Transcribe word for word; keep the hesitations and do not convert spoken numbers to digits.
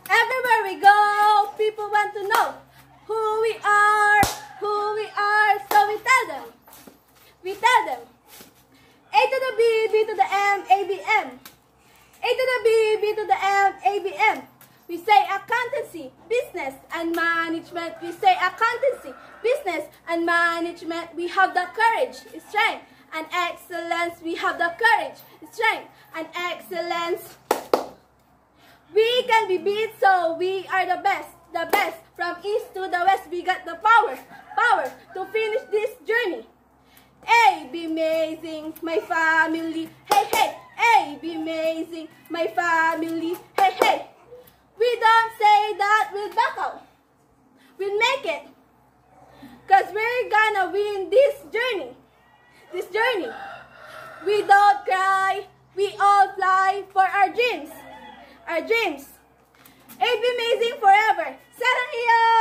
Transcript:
Everywhere we go, people want to know who we are, who we are. So we tell them, we tell them, A to the B, B to the M, A B M. A to the B, B to the M, A B M. We say accountancy, business and management. We say accountancy, business and management. We have the courage, strength and excellence. We have the courage, strength and excellence. We can be beat, so we are the best, the best. From east to the west, we got the power, power to finish this journey. A, be amazing, my family. Hey, hey, A, be amazing, my family. Hey, hey. We don't say that we'll back out. We'll make it. Cause we're gonna win this journey. This journey. We don't cry. We all fly for our dreams. Our dreams. A, be amazing forever. Sarang iyo!